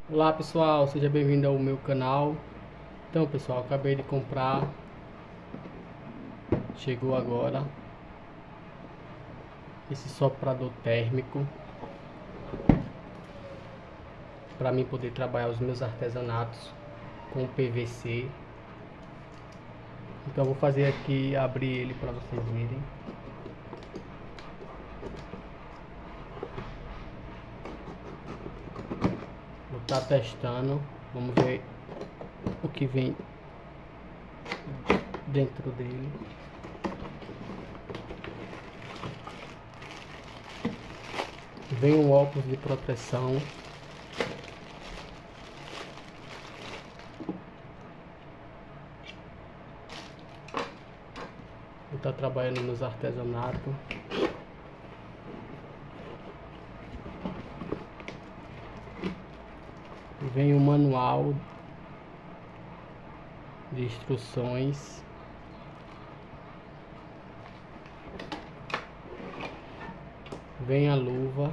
Olá pessoal, seja bem-vindo ao meu canal. Então pessoal, acabei de comprar, chegou agora esse soprador térmico para mim poder trabalhar os meus artesanatos com PVC. Então eu vou fazer aqui, abrir ele para vocês verem. Vou estar testando, vamos ver o que vem dentro dele. Vem um óculos de proteção. Vou estar trabalhando nos artesanatos. Vem um manual de instruções. Vem a luva.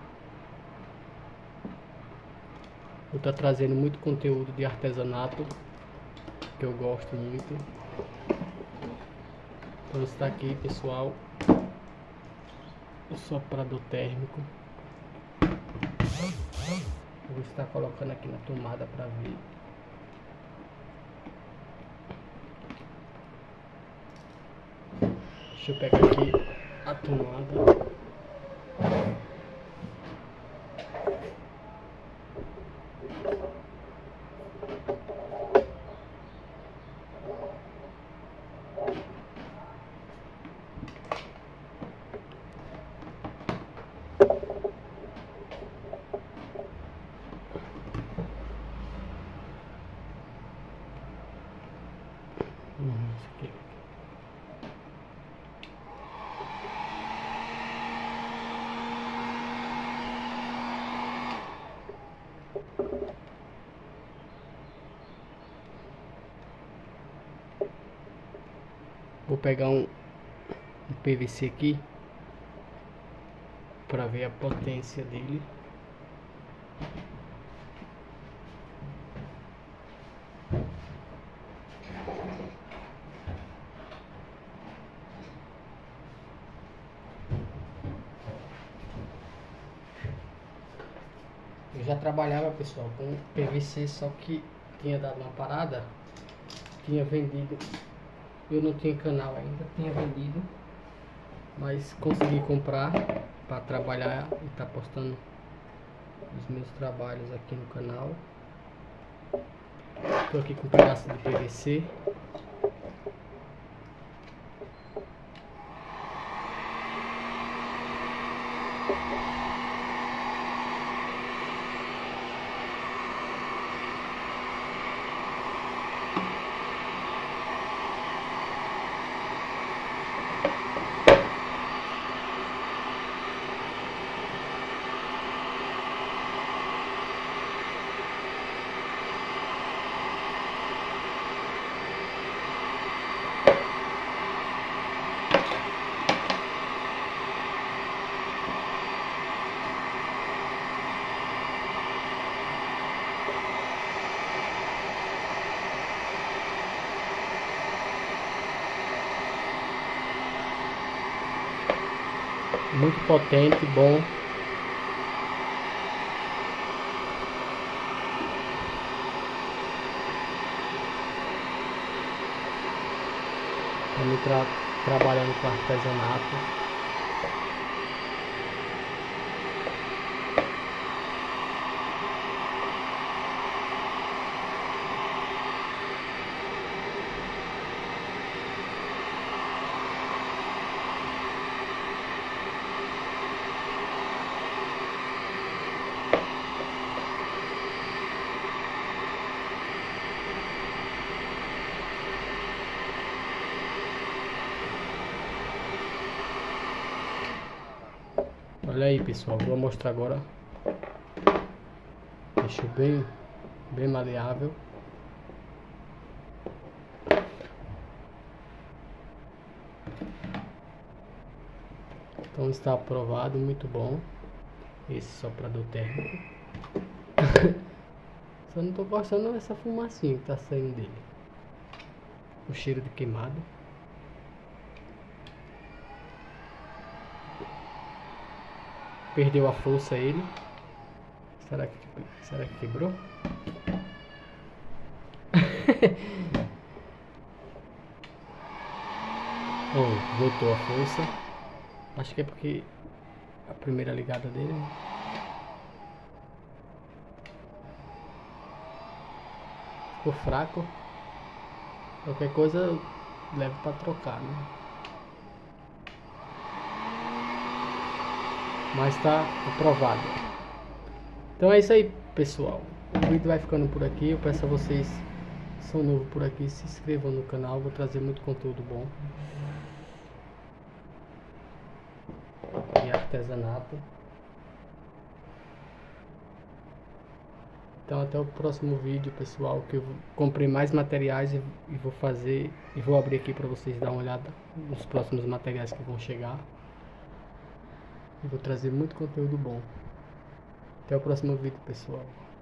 Eu estou trazendo muito conteúdo de artesanato que eu gosto muito. Então está aqui, pessoal, o soprador térmico. Eu vou estar colocando aqui na tomada para ver. Deixa eu pegar aqui a tomada. Isso aqui. Vou pegar um PVC aqui para ver a potência dele. Eu já trabalhava, pessoal, com PVC, só que tinha dado uma parada, tinha vendido. Eu não tinha canal ainda, tinha vendido, mas consegui comprar para trabalhar e tá postando os meus trabalhos aqui no canal. Estou aqui com um pedaço de PVC. Muito potente, bom. Estamos trabalhando com artesanato. Olha aí, pessoal, vou mostrar agora. Deixou bem maleável. Então está aprovado, muito bom esse soprador térmico. Só não tô gostando dessa fumacinha que tá saindo dele. O cheiro de queimado. Perdeu a força ele. Será que quebrou? Oh, voltou a força. Acho que é porque a primeira ligada dele, né? Ficou fraco. Qualquer coisa eu levo pra trocar, né? Mas tá aprovado. Então é isso aí, pessoal. O vídeo vai ficando por aqui. Eu peço a vocês que são novos por aqui, se inscrevam no canal. Vou trazer muito conteúdo bom e artesanato. Então até o próximo vídeo, pessoal, que eu comprei mais materiais e vou fazer e vou abrir aqui para vocês dar uma olhada nos próximos materiais que vão chegar. E vou trazer muito conteúdo bom. Até o próximo vídeo, pessoal.